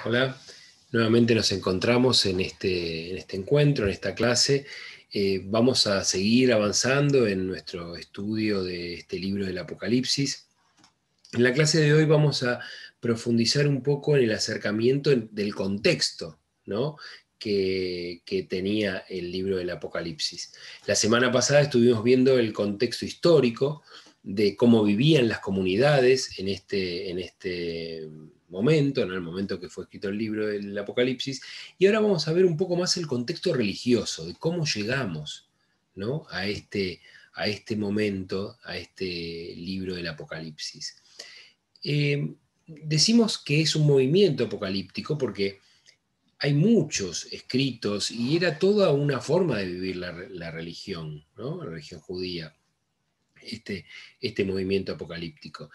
Hola, nuevamente nos encontramos en este encuentro, en esta clase. Vamos a seguir avanzando en nuestro estudio de este libro del Apocalipsis. En la clase de hoy vamos a profundizar un poco en el acercamiento del contexto, ¿no?, que tenía el libro del Apocalipsis. La semana pasada estuvimos viendo el contexto histórico de cómo vivían las comunidades en este momento, en el momento que fue escrito el libro del Apocalipsis, y ahora vamos a ver un poco más el contexto religioso, de cómo llegamos, ¿no?, a este momento, a este libro del Apocalipsis. Decimos que es un movimiento apocalíptico porque hay muchos escritos y era toda una forma de vivir la religión, ¿no?, la religión judía, este movimiento apocalíptico.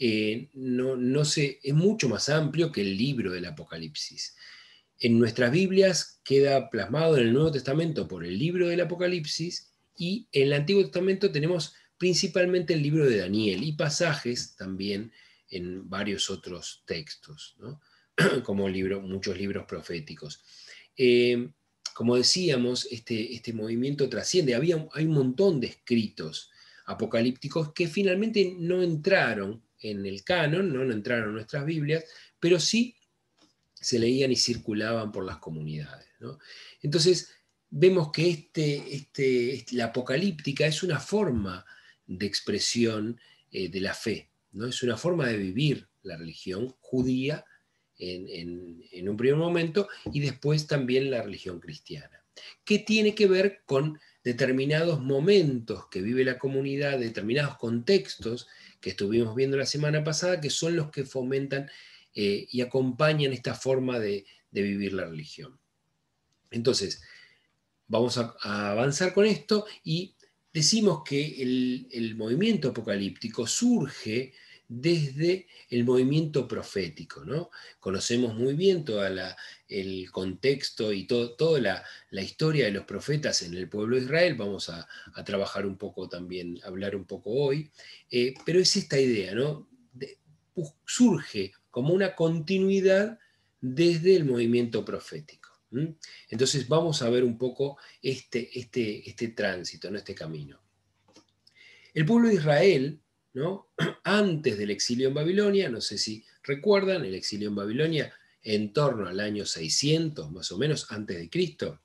Es mucho más amplio que el libro del Apocalipsis. En nuestras Biblias queda plasmado en el Nuevo Testamento por el libro del Apocalipsis, y en el Antiguo Testamento tenemos principalmente el libro de Daniel y pasajes también en varios otros textos, ¿no?, como muchos libros proféticos. Como decíamos, este movimiento trasciende. Hay un montón de escritos apocalípticos que finalmente no entraron en el canon, no entraron en nuestras Biblias, pero sí se leían y circulaban por las comunidades, ¿no? Entonces, vemos que la apocalíptica es una forma de expresión de la fe, ¿no? Es una forma de vivir la religión judía en un primer momento, y después también la religión cristiana, que tiene que ver con determinados momentos que vive la comunidad, determinados contextos que estuvimos viendo la semana pasada, que son los que fomentan y acompañan esta forma de vivir la religión. Entonces, vamos a avanzar con esto y decimos que el movimiento apocalíptico surge desde el movimiento profético, ¿no? Conocemos muy bien todo el contexto y toda la historia de los profetas en el pueblo de Israel. Vamos a trabajar un poco también, hablar un poco hoy, pero es esta idea, ¿no? Surge como una continuidad desde el movimiento profético. Entonces vamos a ver un poco este tránsito, ¿no?, este camino. El pueblo de Israel, ¿no?, antes del exilio en Babilonia, no sé si recuerdan, el exilio en Babilonia en torno al año 600, más o menos, antes de Cristo,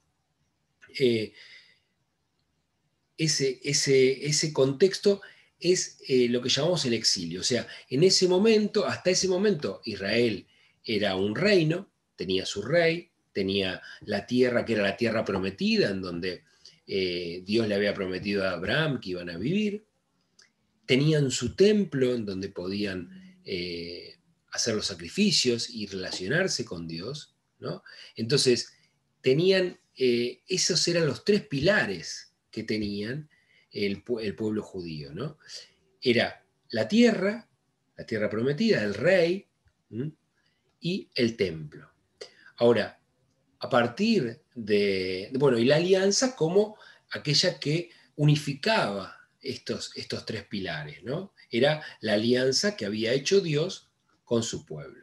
ese contexto es lo que llamamos el exilio. O sea, hasta ese momento, Israel era un reino, tenía su rey, tenía la tierra que era la tierra prometida, en donde Dios le había prometido a Abraham que iban a vivir. Tenían su templo en donde podían hacer los sacrificios y relacionarse con Dios, ¿no? Entonces, esos eran los tres pilares que tenían el pueblo judío, ¿no? Era la tierra prometida, el rey, y el templo. Ahora, a partir y la alianza como aquella que unificaba estos tres pilares, ¿no? Era la alianza que había hecho Dios con su pueblo.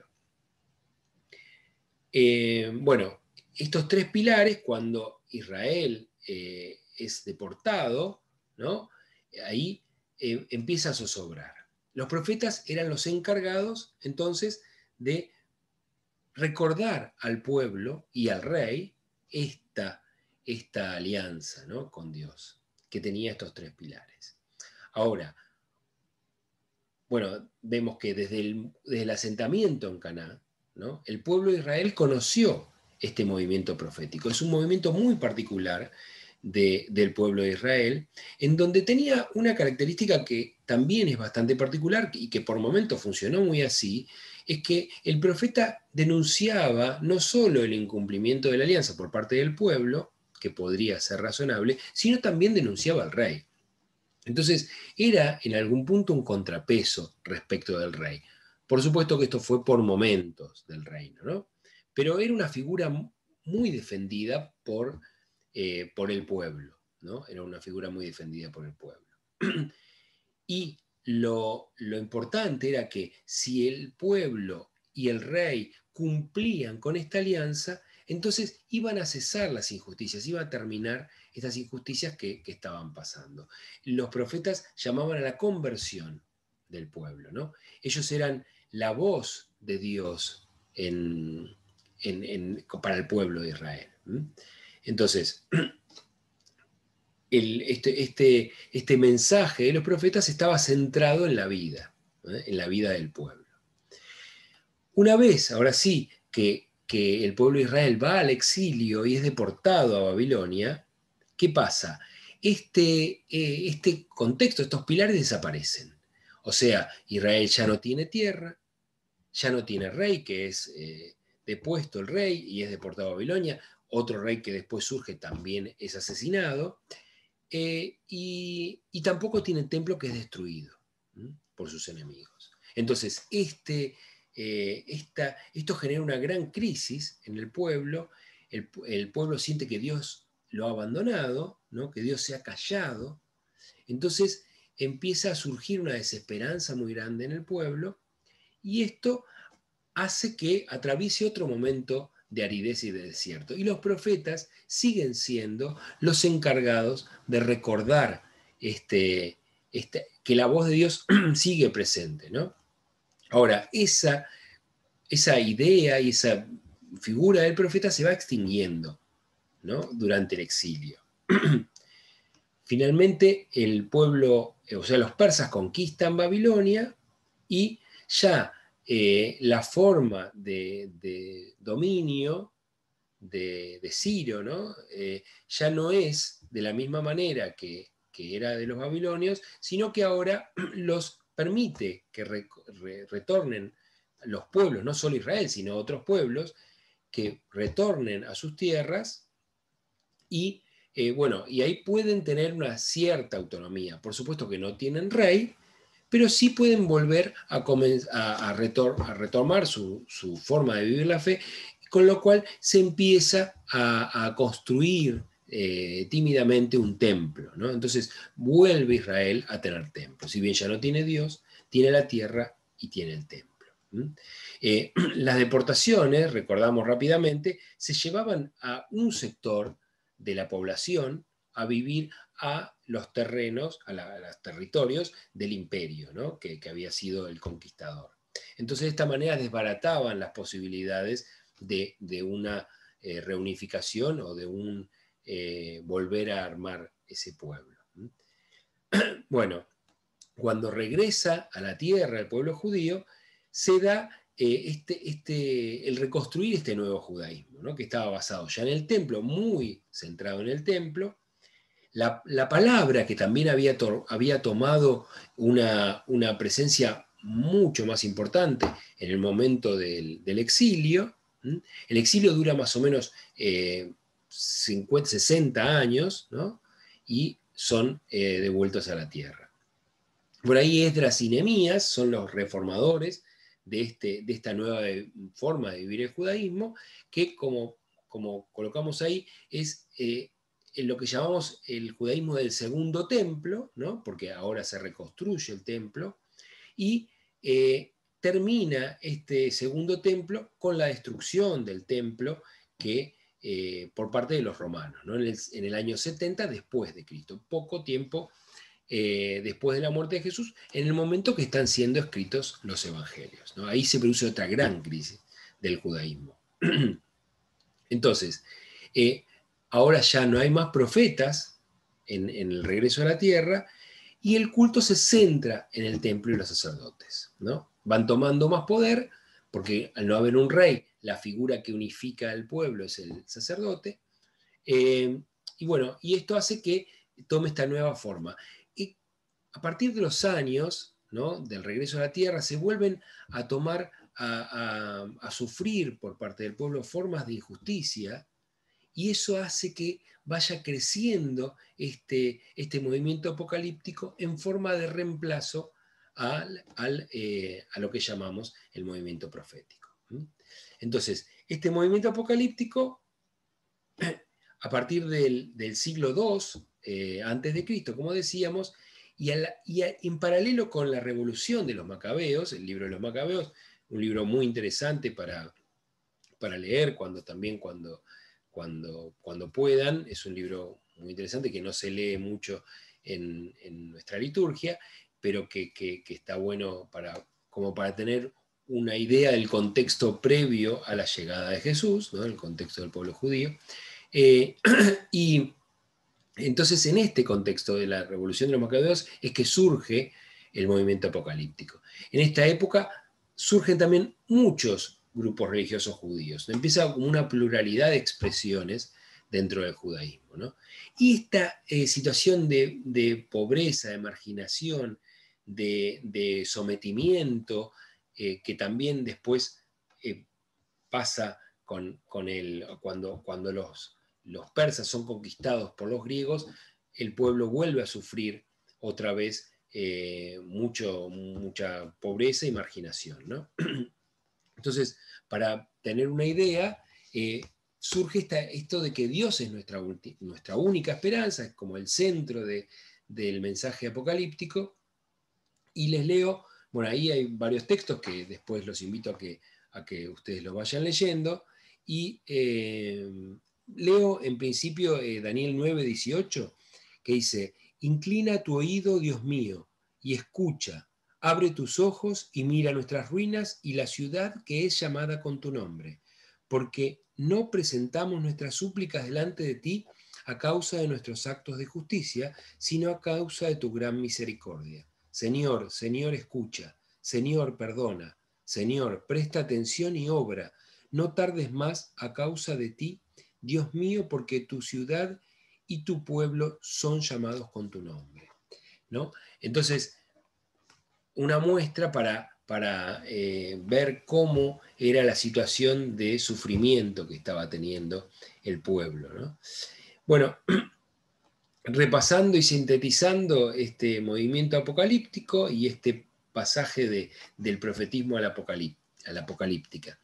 Estos tres pilares, cuando Israel es deportado, ¿no?, ahí empieza a zozobrar. Los profetas eran los encargados entonces de recordar al pueblo y al rey esta alianza, ¿no?, con Dios, que tenía estos tres pilares. Ahora, vemos que desde el asentamiento en Canaán, ¿no?, el pueblo de Israel conoció este movimiento profético. Es un movimiento muy particular del pueblo de Israel, en donde tenía una característica que también es bastante particular y que por momentos funcionó muy así, es que el profeta denunciaba no solo el incumplimiento de la alianza por parte del pueblo, que podría ser razonable, sino también denunciaba al rey. Entonces, era en algún punto un contrapeso respecto del rey. Por supuesto que esto fue por momentos del reino, ¿no? Pero era una figura muy defendida por el pueblo, ¿no? Era una figura muy defendida por el pueblo. Y lo importante era que si el pueblo y el rey cumplían con esta alianza, entonces iban a cesar las injusticias, iban a terminar estas injusticias que estaban pasando. Los profetas llamaban a la conversión del pueblo, ¿no? Ellos eran la voz de Dios para el pueblo de Israel. Entonces, este mensaje de los profetas estaba centrado en la vida, en la vida del pueblo. Una vez, ahora sí, que el pueblo de Israel va al exilio y es deportado a Babilonia, ¿qué pasa? Este contexto, estos pilares desaparecen. O sea, Israel ya no tiene tierra, ya no tiene rey, que es depuesto el rey y es deportado a Babilonia. Otro rey que después surge también es asesinado. Y tampoco tiene templo, que es destruido por sus enemigos. Entonces, esto genera una gran crisis en el pueblo. El pueblo siente que Dios lo ha abandonado, ¿no? Que Dios se ha callado. Entonces empieza a surgir una desesperanza muy grande en el pueblo, y esto hace que atraviese otro momento de aridez y de desierto. Y los profetas siguen siendo los encargados de recordar que la voz de Dios sigue presente, ¿no? Ahora, esa idea y esa figura del profeta se va extinguiendo, ¿no? Durante el exilio. Finalmente, el pueblo, o sea, los persas conquistan Babilonia, y ya la forma de dominio de Ciro, ¿no? Ya no es de la misma manera que era de los babilonios, sino que ahora los permite que retornen los pueblos, no solo Israel, sino otros pueblos, que retornen a sus tierras, y bueno, y ahí pueden tener una cierta autonomía. Por supuesto que no tienen rey, pero sí pueden volver a retomar su forma de vivir la fe, con lo cual se empieza a construir tímidamente un templo, ¿no? Entonces vuelve Israel a tener templo. Si bien ya no tiene Dios, tiene la tierra y tiene el templo. Las deportaciones, recordamos rápidamente, se llevaban a un sector de la población a vivir a los terrenos, a los territorios del imperio, ¿no? que había sido el conquistador. Entonces, de esta manera desbarataban las posibilidades de una reunificación o de un volver a armar ese pueblo. Bueno, cuando regresa a la tierra el pueblo judío, se da el reconstruir este nuevo judaísmo, ¿no? Que estaba basado ya en el templo, muy centrado en el templo. La palabra, que también había tomado una presencia mucho más importante en el momento del exilio. El exilio dura más o menos 50, 60 años, ¿no? Y son devueltos a la tierra. Por ahí Esdras y Nehemías son los reformadores de esta nueva forma de vivir el judaísmo, que como colocamos ahí, es en lo que llamamos el judaísmo del segundo templo, ¿no? Porque ahora se reconstruye el templo, y termina este segundo templo con la destrucción del templo por parte de los romanos, ¿no? En el año 70 después de Cristo, poco tiempo después de la muerte de Jesús, en el momento que están siendo escritos los evangelios, ¿no? Ahí se produce otra gran crisis del judaísmo. Entonces, ahora ya no hay más profetas en el regreso a la tierra, y el culto se centra en el templo y los sacerdotes, ¿no? Van tomando más poder, porque al no haber un rey, la figura que unifica al pueblo es el sacerdote, y bueno, y esto hace que tome esta nueva forma. Y a partir de los años, ¿no?, del regreso a la tierra, se vuelven a tomar, a sufrir por parte del pueblo formas de injusticia, y eso hace que vaya creciendo este movimiento apocalíptico en forma de reemplazo a lo que llamamos el movimiento profético. Entonces, este movimiento apocalíptico, a partir del siglo II antes de Cristo, como decíamos, y en paralelo con la revolución de los macabeos, el libro de los macabeos un libro muy interesante para leer cuando puedan. Es un libro muy interesante que no se lee mucho en nuestra liturgia, pero que está bueno como para tener una idea del contexto previo a la llegada de Jesús, ¿no? El contexto del pueblo judío. Y entonces, en este contexto de la Revolución de los Macabeos es que surge el movimiento apocalíptico. En esta época surgen también muchos grupos religiosos judíos. Empieza como una pluralidad de expresiones dentro del judaísmo, ¿no? Y esta situación de pobreza, de marginación, de sometimiento, que también después pasa cuando los persas son conquistados por los griegos, el pueblo vuelve a sufrir otra vez mucha pobreza y marginación, ¿no? Entonces, para tener una idea, surge esto de que Dios es nuestra única esperanza, es como el centro del mensaje apocalíptico. Y les leo, bueno, ahí hay varios textos que después los invito a que ustedes los vayan leyendo. Y leo en principio Daniel 9:18, que dice: inclina tu oído, Dios mío, y escucha, abre tus ojos y mira nuestras ruinas y la ciudad que es llamada con tu nombre, porque no presentamos nuestras súplicas delante de ti a causa de nuestros actos de justicia, sino a causa de tu gran misericordia. Señor, Señor, escucha. Señor, perdona. Señor, presta atención y obra. No tardes más a causa de ti, Dios mío, porque tu ciudad y tu pueblo son llamados con tu nombre, ¿no? Entonces, una muestra para ver cómo era la situación de sufrimiento que estaba teniendo el pueblo, ¿no? Bueno, repasando y sintetizando este movimiento apocalíptico y este pasaje del profetismo a la apocalíptica.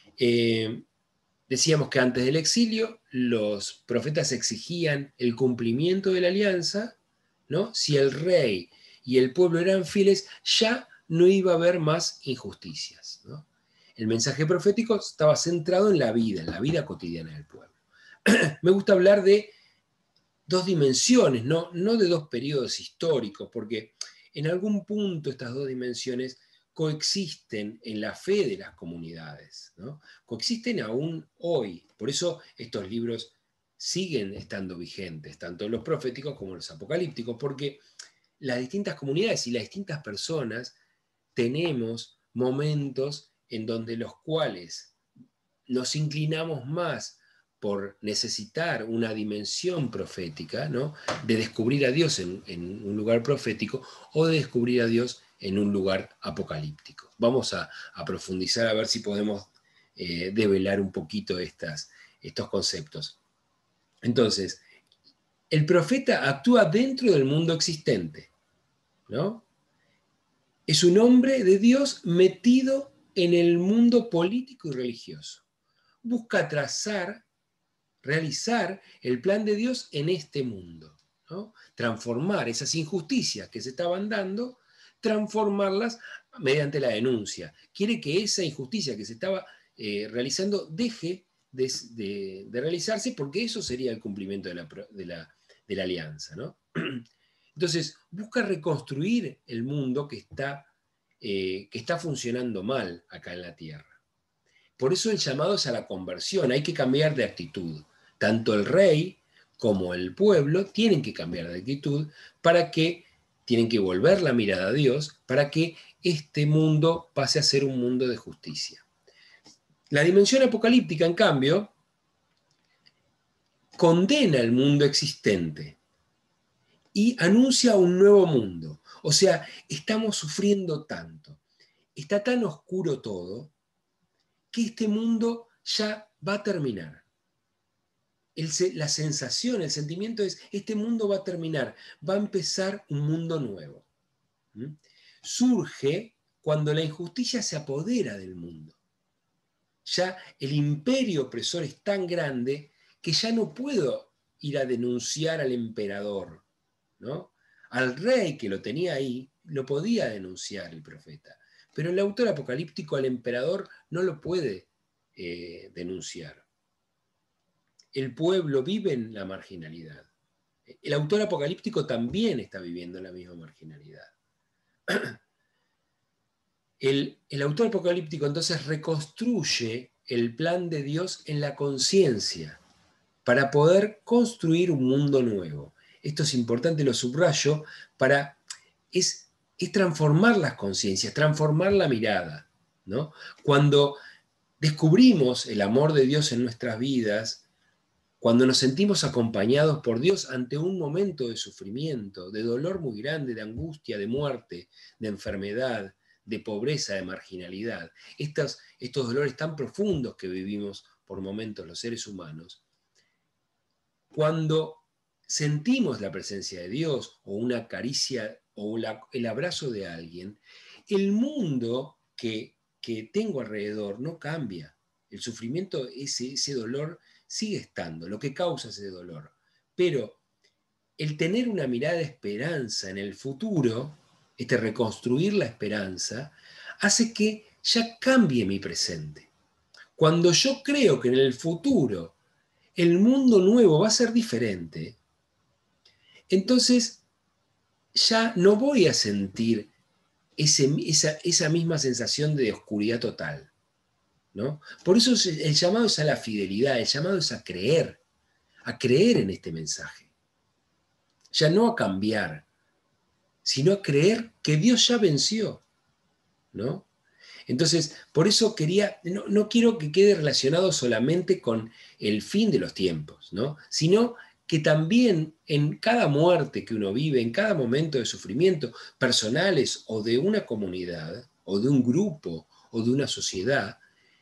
Decíamos que antes del exilio los profetas exigían el cumplimiento de la alianza, ¿no? Si el rey y el pueblo eran fieles, ya no iba a haber más injusticias, ¿no? El mensaje profético estaba centrado en la vida cotidiana del pueblo. Me gusta hablar de dos dimensiones, no de dos periodos históricos, porque en algún punto estas dos dimensiones coexisten en la fe de las comunidades, ¿no? Coexisten aún hoy. Por eso estos libros siguen estando vigentes, tanto los proféticos como los apocalípticos, porque las distintas comunidades y las distintas personas tenemos momentos en donde los cuales nos inclinamos más por necesitar una dimensión profética, ¿no? De descubrir a Dios en un lugar profético o de descubrir a Dios en un lugar apocalíptico. Vamos a profundizar a ver si podemos develar un poquito estos conceptos. Entonces, el profeta actúa dentro del mundo existente, ¿no? Es un hombre de Dios metido en el mundo político y religioso. Busca realizar el plan de Dios en este mundo, ¿no? Transformar esas injusticias que se estaban dando, transformarlas mediante la denuncia. Quiere que esa injusticia que se estaba realizando deje de realizarse, porque eso sería el cumplimiento de la alianza, ¿no? Entonces, busca reconstruir el mundo que está funcionando mal acá en la Tierra. Por eso el llamado es a la conversión, hay que cambiar de actitud. Tanto el rey como el pueblo tienen que cambiar de actitud tienen que volver la mirada a Dios para que este mundo pase a ser un mundo de justicia. La dimensión apocalíptica, en cambio, condena el mundo existente y anuncia un nuevo mundo. O sea, estamos sufriendo tanto, está tan oscuro todo, que este mundo ya va a terminar. La sensación, el sentimiento es: este mundo va a terminar, va a empezar un mundo nuevo. Surge cuando la injusticia se apodera del mundo. Ya el imperio opresor es tan grande que ya no puedo ir a denunciar al emperador, ¿no? Al rey que lo tenía ahí, lo podía denunciar el profeta, Pero el autor apocalíptico al emperador no lo puede denunciar. El pueblo vive en la marginalidad. El autor apocalíptico también está viviendo en la misma marginalidad. El autor apocalíptico entonces reconstruye el plan de Dios en la conciencia para poder construir un mundo nuevo. Esto es importante, lo subrayo, es transformar las conciencias, transformar la mirada, ¿no? Cuando descubrimos el amor de Dios en nuestras vidas, cuando nos sentimos acompañados por Dios ante un momento de sufrimiento, de dolor muy grande, de angustia, de muerte, de enfermedad, de pobreza, de marginalidad, estos dolores tan profundos que vivimos por momentos los seres humanos, cuando sentimos la presencia de Dios o una caricia o el abrazo de alguien, el mundo que tengo alrededor no cambia. El sufrimiento, ese dolor sigue estando, lo que causa ese dolor. Pero el tener una mirada de esperanza en el futuro, reconstruir la esperanza, hace que ya cambie mi presente. Cuando yo creo que en el futuro el mundo nuevo va a ser diferente, entonces ya no voy a sentir esa misma sensación de oscuridad total, ¿no? Por eso el llamado es a la fidelidad, el llamado es a creer en este mensaje. Ya no a cambiar, sino a creer que Dios ya venció, ¿no? Entonces, por eso no quiero que quede relacionado solamente con el fin de los tiempos, ¿no? Sino que también en cada muerte que uno vive, en cada momento de sufrimiento, personales o de una comunidad, o de un grupo, o de una sociedad,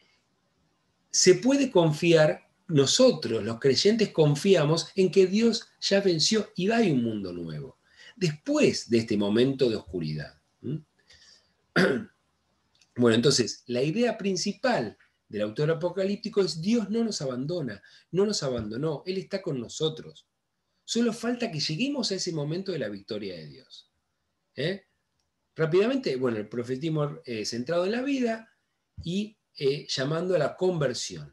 se puede confiar, nosotros los creyentes confiamos en que Dios ya venció y hay un mundo nuevo, después de este momento de oscuridad. Bueno, entonces, la idea principal del autor apocalíptico es: Dios no nos abandona, no nos abandonó, Él está con nosotros. Solo falta que lleguemos a ese momento de la victoria de Dios. Rápidamente, bueno, el profetismo centrado en la vida y llamando a la conversión.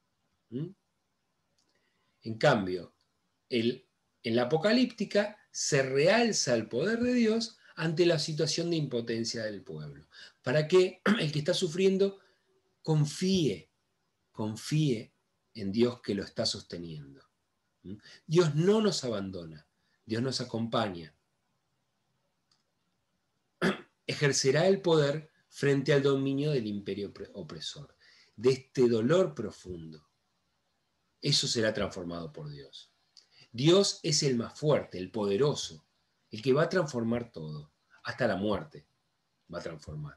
En cambio, en la apocalíptica se realza el poder de Dios ante la situación de impotencia del pueblo, para que el que está sufriendo confíe en Dios que lo está sosteniendo. Dios no nos abandona, Dios nos acompaña. Ejercerá el poder frente al dominio del imperio opresor, de este dolor profundo. Eso será transformado por Dios. Dios es el más fuerte, el poderoso, el que va a transformar todo, hasta la muerte va a transformar.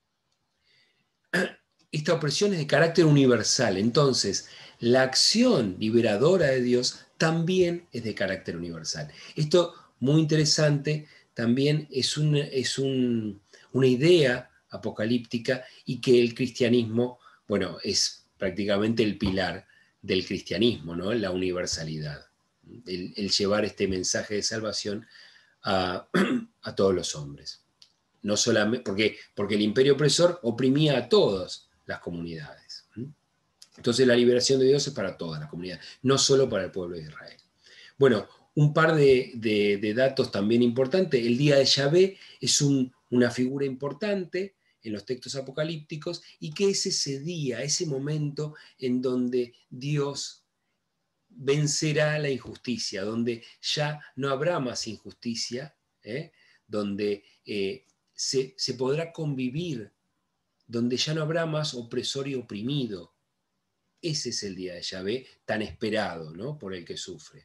Esta opresión es de carácter universal, entonces la acción liberadora de Dios también es de carácter universal. Esto, muy interesante, también es una idea apocalíptica y que el cristianismo, bueno, es prácticamente el pilar del cristianismo, ¿no? La universalidad, el llevar este mensaje de salvación a todos los hombres. No solamente porque el imperio opresor oprimía a todas las comunidades. Entonces la liberación de Dios es para toda la comunidad, no solo para el pueblo de Israel. Bueno, un par de datos también importantes. El día de Yahvé es una figura importante en los textos apocalípticos, y que es ese día, ese momento en donde Dios vencerá la injusticia, donde ya no habrá más injusticia, donde se podrá convivir, donde ya no habrá más opresor y oprimido. Ese es el día de Yahvé tan esperado, ¿no?, por el que sufre.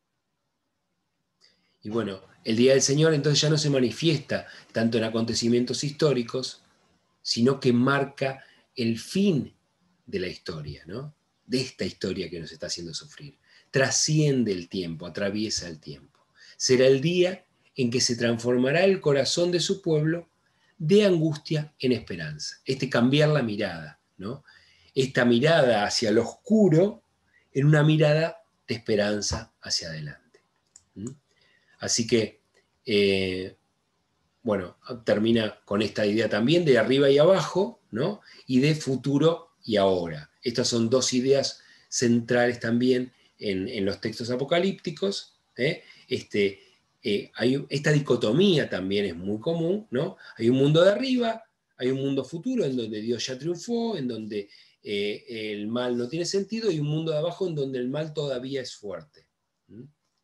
Y bueno, el día del Señor entonces ya no se manifiesta tanto en acontecimientos históricos, sino que marca el fin de la historia, ¿no?, de esta historia que nos está haciendo sufrir. Trasciende el tiempo, atraviesa el tiempo. Será el día en que se transformará el corazón de su pueblo de angustia en esperanza. Cambiar la mirada, ¿no? Esta mirada hacia lo oscuro en una mirada de esperanza hacia adelante. Así que, bueno, termina con esta idea también de arriba y abajo, ¿no? Y de futuro y ahora. Estas son dos ideas centrales también en los textos apocalípticos. Esta dicotomía también es muy común, ¿no? Hay un mundo de arriba, hay un mundo futuro en donde Dios ya triunfó, en donde el mal no tiene sentido, y un mundo de abajo en donde el mal todavía es fuerte. ¿Mm?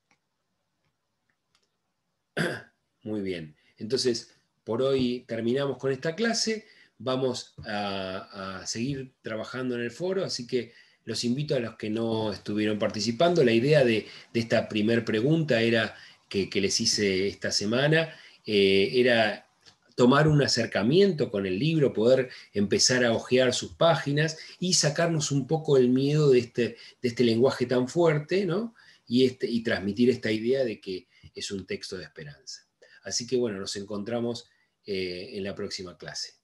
Muy bien. Entonces, por hoy terminamos con esta clase. Vamos a seguir trabajando en el foro, así que los invito a los que no estuvieron participando. La idea de esta primer pregunta era que les hice esta semana, era tomar un acercamiento con el libro, poder empezar a hojear sus páginas y sacarnos un poco el miedo de este lenguaje tan fuerte, ¿no? Y transmitir esta idea de que es un texto de esperanza. Así que bueno, nos encontramos en la próxima clase.